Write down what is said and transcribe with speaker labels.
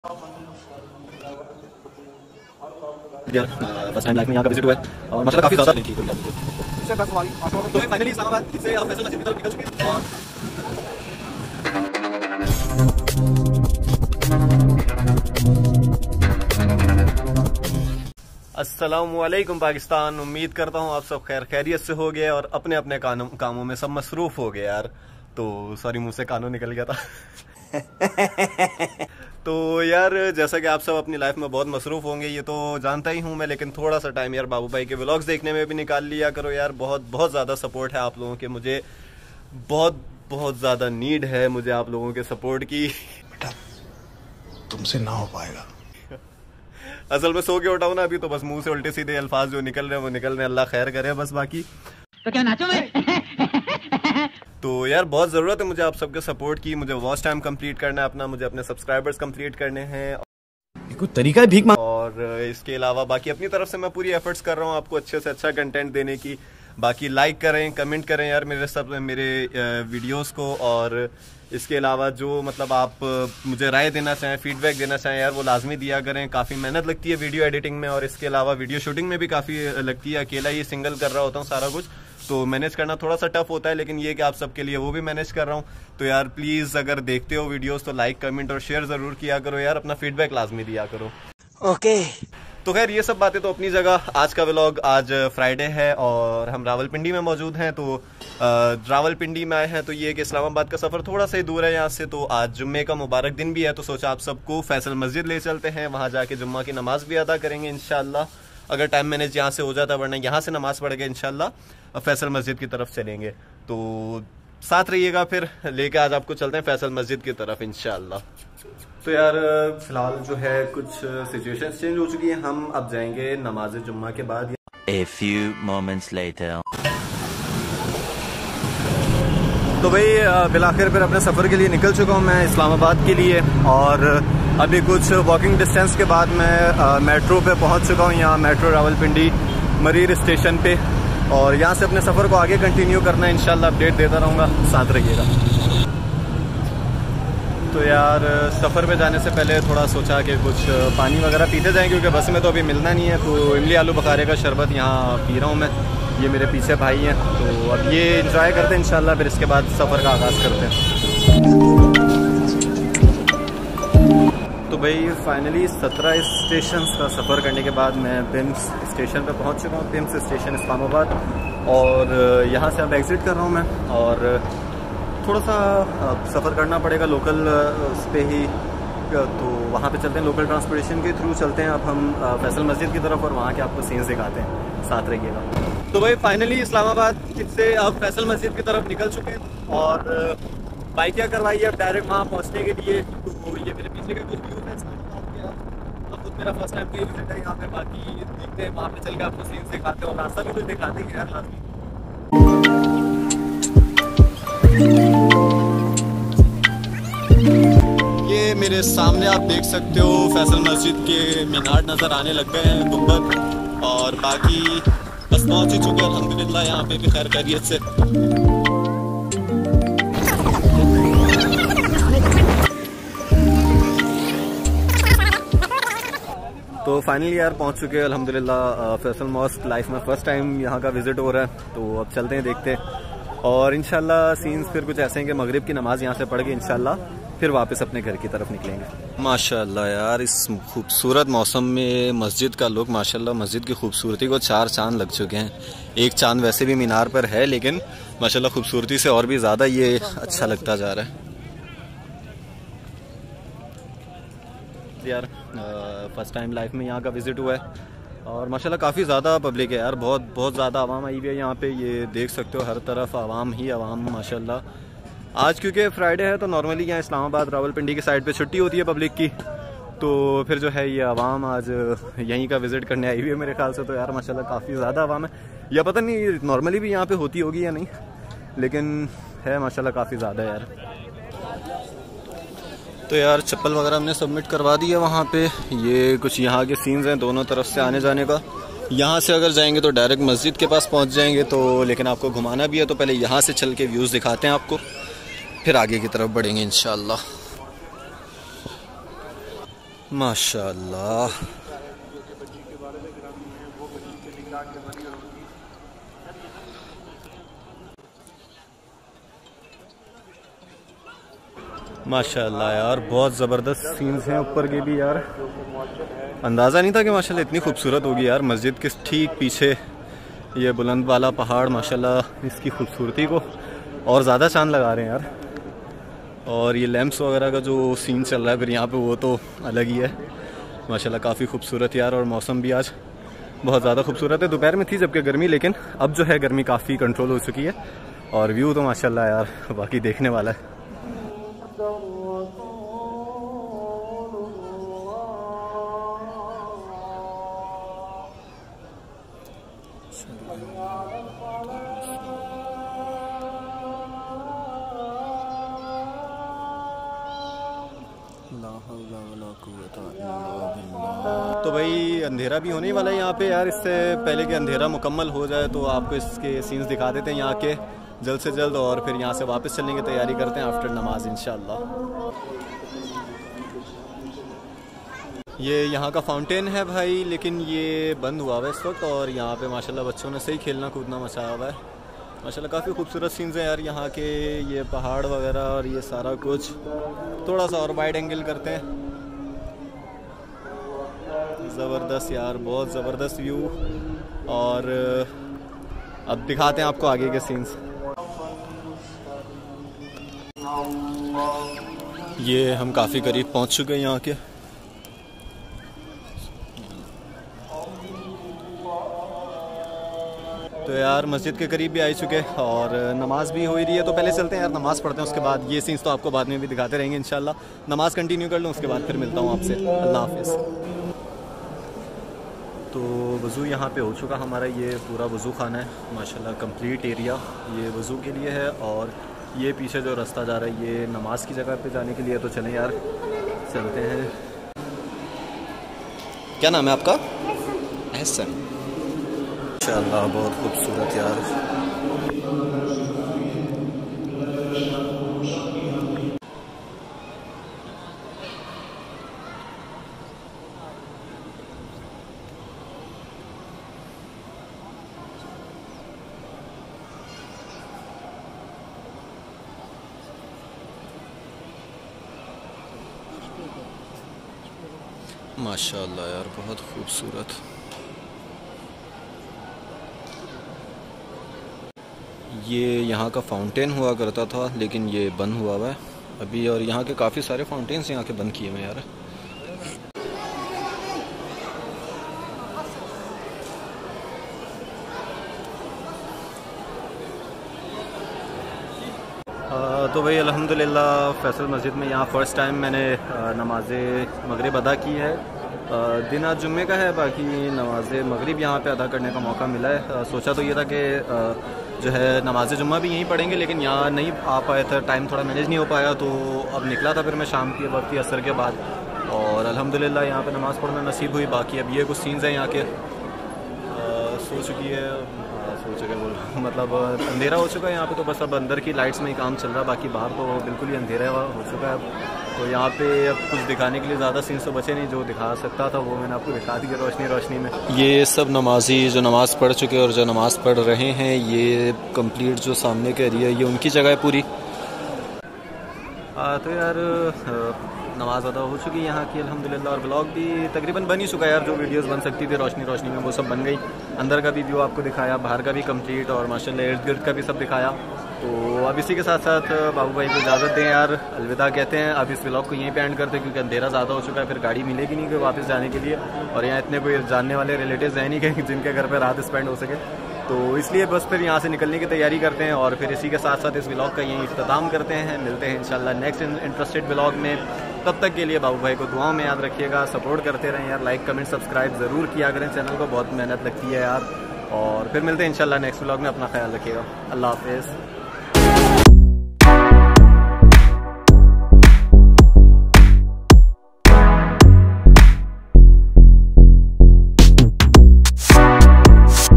Speaker 1: First time life में यहाँ का विजिट हुआ है और माशाल्लाह काफ़ी ज़्यादा ठीक तो फाइनली इस्लामाबाद से आप फैसल मस्जिद की तरफ निकल चुके हैं। अस्सलामुअलैकुम पाकिस्तान, उम्मीद करता हूँ आप सब खैरियत से हो गए और अपने अपने कामों में सब मसरूफ हो गए यार। तो सॉरी, मुंह से कानों निकल गया था। तो यार जैसा कि आप सब अपनी लाइफ में बहुत मसरूफ होंगे ये तो जानता ही हूँ मैं, लेकिन थोड़ा सा टाइम यार बाबू भाई के व्लॉग्स देखने में भी निकाल लिया करो यार। बहुत बहुत ज़्यादा सपोर्ट है आप लोगों के, मुझे बहुत बहुत ज़्यादा नीड है मुझे आप लोगों के सपोर्ट की।
Speaker 2: बेटा तुमसे ना हो पाएगा।
Speaker 1: असल में सो के उठाऊँ ना अभी तो बस मुंह से उल्टे सीधे अल्फाज जो निकल रहे हैं वो निकल रहे हैं, अल्लाह खैर करे बस। बाकी
Speaker 3: तो क्या नाचो मैं?
Speaker 1: तो यार बहुत ज़रूरत है मुझे आप सबके सपोर्ट की। मुझे वॉच टाइम कंप्लीट करना है अपना, मुझे अपने सब्सक्राइबर्स कंप्लीट करने हैं
Speaker 2: कुछ तरीका है भीख मांग।
Speaker 1: और इसके अलावा बाकी अपनी तरफ से मैं पूरी एफर्ट्स कर रहा हूँ आपको अच्छे से अच्छा कंटेंट देने की। बाकी लाइक करें, कमेंट करें यार मेरे वीडियोस को। और इसके अलावा जो मतलब आप मुझे राय देना चाहें, फीडबैक देना चाहें यार वो लाजमी दिया करें। काफ़ी मेहनत लगती है वीडियो एडिटिंग में और इसके अलावा वीडियो शूटिंग में भी काफ़ी लगती है। अकेला ही सिंगल कर रहा होता हूँ सारा कुछ, तो मैनेज करना थोड़ा सा टफ होता है, लेकिन ये कि आप सबके लिए वो भी मैनेज कर रहा हूँ। तो यार प्लीज़ अगर देखते हो वीडियोस तो लाइक कमेंट और शेयर ज़रूर किया करो यार, अपना फीडबैक लाजमी दिया करो।
Speaker 2: ओके
Speaker 1: तो खैर ये सब बातें तो अपनी जगह। आज का व्लॉग, आज फ्राइडे है और हम रावलपिंडी में मौजूद हैं। तो रावलपिंडी में आए हैं तो ये कि इस्लामाबाद का सफ़र थोड़ा सा ही दूर है यहाँ से। तो आज जुम्मे का मुबारक दिन भी है तो सोचा आप सबको फैसल मस्जिद ले चलते हैं, वहाँ जाके जुम्मा की नमाज़ भी अदा करेंगे इंशाल्लाह, अगर टाइम मैनेज यहाँ से हो जाता, वरना यहाँ से नमाज़ पढ़ के इंशाल्लाह फैसल मस्जिद की तरफ चलेंगे। तो साथ रहिएगा, फिर लेके आज आपको चलते हैं फैसल मस्जिद की तरफ इंशाल्लाह। तो यार फिलहाल जो है कुछ सिचुएशन चेंज हो चुकी है, हम अब जाएंगे नमाज जुम्मा के बाद।
Speaker 4: A few moments later.
Speaker 1: तो भाई बिलाखिर फिर अपने सफ़र के लिए निकल चुका हूँ मैं इस्लामाबाद के लिए। और अभी कुछ वॉकिंग डिस्टेंस के बाद मैं मेट्रो पे पहुँच चुका हूँ, यहाँ मेट्रो रावलपिंडी मरीर स्टेशन पे। और यहाँ से अपने सफ़र को आगे कंटिन्यू करना है इंशाल्लाह, अपडेट देता रहूँगा, साथ रहिएगा। तो यार सफ़र पे जाने से पहले थोड़ा सोचा कि कुछ पानी वगैरह पीते जाएँ, क्योंकि बस में तो अभी मिलना नहीं है। तो इमली आलू बुखारे का शरबत यहाँ पी रहा हूँ मैं, ये मेरे पीछे भाई हैं। तो अब ये इंजॉय करते हैं इंशाल्लाह, फिर इसके बाद सफ़र का आगाज़ करते हैं। तो भाई फाइनली 17 स्टेशन का सफ़र करने के बाद मैं पिम्स स्टेशन पर पहुँच चुका हूँ, पिम्स स्टेशन इस्लामाबाद। और यहाँ से अब एग्ज़िट कर रहा हूँ मैं और थोड़ा सा सफ़र करना पड़ेगा लोकल उस पर ही, तो वहाँ पे चलते हैं, लोकल ट्रांसपोर्टेशन के थ्रू चलते हैं अब हम फैसल मस्जिद की तरफ और वहाँ के आपको सीन्स दिखाते हैं, साथ रहिएगा। तो भाई फाइनली इस्लामाबाद से अब फैसल मस्जिद की तरफ निकल चुके हैं और बाइक क्या करवाई है अब डायरेक्ट वहाँ पहुँचने के लिए। तो ये मेरे पीछे का कुछ व्यू है, अब खुद मेरा फर्स्ट टाइम कोई विजिट है यहाँ पे। बाकी देखते हैं वहाँ पे चल के आपको सीन्स दिखाते हैं और रास्ता भी कुछ दिखाते हैं यार लाजमी। ये मेरे सामने आप देख सकते हो फैसल मस्जिद के मीनार नज़र आने लग गए हैं, गुंबद। और बाकी बस पहुँच ही चुके हैं अल्हम्दुलिल्लाह, यहाँ पे भी खैर खैरियत से। तो फाइनली यार पहुँच चुके हैं अल्हम्दुलिल्लाह फैसल मॉस्क। लाइफ में फ़र्स्ट टाइम यहाँ का विज़िट हो रहा है, तो अब चलते हैं देखते हैं। और इंशाल्लाह सीन्स फिर कुछ ऐसे हैं कि मगरिब की नमाज़ यहाँ से पढ़ के इंशाल्लाह फिर वापस अपने घर की तरफ निकलेंगे। माशाल्लाह यार इस खूबसूरत मौसम में मस्जिद का लुक, माशाल्लाह मस्जिद की खूबसूरती को 4 चांद लग चुके हैं। एक चांद वैसे भी मीनार पर है, लेकिन माशाल्लाह खूबसूरती से और भी ज़्यादा ये अच्छा लगता जा रहा है यार। फर्स्ट टाइम लाइफ में यहाँ का विज़िट हुआ है और माशाल्लाह काफ़ी ज़्यादा पब्लिक है यार, बहुत ज़्यादा आवाम आई हुई है यहाँ पे। ये देख सकते हो हर तरफ आवाम ही आवाम माशाल्लाह। आज क्योंकि फ्राइडे है तो नॉर्मली यहाँ इस्लामाबाद रावलपिंडी की साइड पे छुट्टी होती है पब्लिक की, तो फिर जो है ये आवाम आज यहीं का विज़िट करने आई हुई है मेरे ख्याल से। तो यार माशाल्लाह काफ़ी ज़्यादा आवाम है, या पता नहीं नॉर्मली भी यहाँ पे होती होगी या नहीं, लेकिन है माशाल्लाह काफ़ी ज़्यादा यार। तो यार चप्पल वगैरह हमने सबमिट करवा दी है वहाँ पे। ये कुछ यहाँ के सीन्स हैं दोनों तरफ से आने जाने का। यहाँ से अगर जाएंगे तो डायरेक्ट मस्जिद के पास पहुँच जाएंगे, तो लेकिन आपको घुमाना भी है तो पहले यहाँ से चल के व्यूज़ दिखाते हैं आपको, फिर आगे की तरफ बढ़ेंगे इंशाल्लाह। माशाअल्लाह। माशाअल्लाह यार, बहुत ज़बरदस्त सीन्स हैं ऊपर के भी यार। अंदाज़ा नहीं था कि माशाल्लाह इतनी खूबसूरत होगी यार। मस्जिद के ठीक पीछे ये बुलंद वाला पहाड़ माशाल्लाह इसकी खूबसूरती को और ज़्यादा चांद लगा रहे हैं यार। और ये लैंप्स वगैरह का जो सीन चल रहा है फिर यहाँ पे, वो तो अलग ही है माशाल्लाह। काफ़ी खूबसूरत यार। और मौसम भी आज बहुत ज़्यादा खूबसूरत है। दोपहर में थी जबकि गर्मी, लेकिन अब जो है गर्मी काफ़ी कंट्रोल हो चुकी है। और व्यू तो माशाल्लाह यार बाकी देखने वाला है। तो भाई अंधेरा भी होने वाला है यहाँ पे यार। इससे पहले कि अंधेरा मुकम्मल हो जाए तो आपको इसके सीन्स दिखा देते हैं यहाँ के जल्द से जल्द। और फिर यहाँ से वापस चलने की तैयारी करते हैं आफ्टर नमाज इंशाल्लाह। ये यहाँ का फाउंटेन है भाई, लेकिन ये बंद हुआ हुआ है इस वक्त। और यहाँ पे माशाल्लाह बच्चों ने सही खेलना कूदना मचाया हुआ है माशाल्लाह। काफ़ी खूबसूरत सीन्स हैं यार यहाँ के। ये पहाड़ वगैरह और ये सारा कुछ। थोड़ा सा और वाइड एंगल करते हैं। ज़बरदस्त यार, बहुत ज़बरदस्त व्यू। और अब दिखाते हैं आपको आगे के सीन्स। ये हम काफ़ी करीब पहुँच चुके हैं यहाँ के। तो यार मस्जिद के करीब भी आ चुके हैं और नमाज भी हो ही रही है। तो पहले चलते हैं यार, नमाज पढ़ते हैं। उसके बाद ये सीन्स तो आपको बाद में भी दिखाते रहेंगे इंशाल्लाह। नमाज कंटिन्यू कर लूँ, उसके बाद फिर मिलता हूँ आपसे। अल्लाह हाफिज़। तो वज़ू यहाँ पे हो चुका हमारा। ये पूरा वज़ू खाना है माशाल्लाह, कंप्लीट एरिया ये वज़ू के लिए है। और ये पीछे जो रास्ता जा रहा है ये नमाज की जगह पे जाने के लिए। तो चलें यार चलते हैं। क्या नाम है आपका? एहसन। माशाल्लाह बहुत खूबसूरत यार। माशाल्लाह यार बहुत खूबसूरत। ये यहाँ का फाउंटेन हुआ करता था, लेकिन ये बंद हुआ हुआ है अभी। और यहाँ के काफ़ी सारे फाउंटेन्स यहाँ के बंद किए हुए हैं यार। तो भाई अल्हम्दुलिल्लाह फैसल मस्जिद में यहाँ फ़र्स्ट टाइम मैंने नमाज मगरिब अदा की है। दिन आज जुम्मे का है, बाकी नमाज मगरिब यहाँ पे अदा करने का मौका मिला है। सोचा तो ये था कि जो है नमाज जुम्मा भी यहीं पढ़ेंगे, लेकिन यहाँ नहीं आ पाया था, टाइम थोड़ा मैनेज नहीं हो पाया। तो अब निकला था फिर मैं शाम के वक्त असर के बाद। और अल्हम्दुलिल्लाह यहाँ पे नमाज़ पढ़ना नसीब हुई। बाकी अब ये कुछ सीन्स हैं यहाँ के। सो चुकी है, सो चुके बोल मतलब अंधेरा हो चुका है यहाँ पे। तो बस अब अंदर की लाइट्स में ही काम चल रहा है, बाकी बाहर तो बिल्कुल ही अंधेरा हो चुका है अब। तो यहाँ पे अब कुछ दिखाने के लिए ज़्यादा सीन्स तो बचे नहीं। जो दिखा सकता था वो मैंने आपको दिखा दिया रोशनी में। ये सब नमाजी जो नमाज़ पढ़ चुके और जो नमाज़ पढ़ रहे हैं, ये कंप्लीट जो सामने का एरिया ये उनकी जगह है पूरी। तो यार नमाज अदा हो चुकी है यहाँ की अल्हम्दुलिल्लाह। और ब्लॉग भी तकरीबन बन ही चुका है यार। जो वीडियोस बन सकती थी रोशनी में वो सब बन गई। अंदर का भी व्यू आपको दिखाया, बाहर का भी कंप्लीट, और माशाल्लाह इर्द गिर्द का भी सब दिखाया। तो अब इसी के साथ साथ बाबू भाई को इजाज़त दें यार, अलविदा कहते हैं। अब इस व्लॉग को यहीं पे एंड करते हैं, क्योंकि अंधेरा ज़्यादा हो चुका है। फिर गाड़ी मिलेगी नहीं कोई वापस जाने के लिए, और यहाँ इतने कोई जानने वाले रिलेटिव्स हैं नहीं कि जिनके घर पर रात स्पेंड हो सके। तो इसलिए बस फिर यहाँ से निकलने की तैयारी करते हैं। और फिर इसी के साथ साथ इस व्लॉग का यहीं इख्तिताम करते हैं। मिलते हैं इंशाल्लाह नेक्स्ट इंटरेस्टेड व्लॉग में। तब तक के लिए बाबू भाई को दुआओं में याद रखिएगा, सपोर्ट करते रहें यार। लाइक कमेंट सब्सक्राइब ज़रूर किया करें चैनल को, बहुत मेहनत लगती है यार। और फिर मिलते हैं इंशाल्लाह नेक्स्ट व्लॉग में। अपना ख्याल रखिएगा। अल्लाह हाफ़िज़।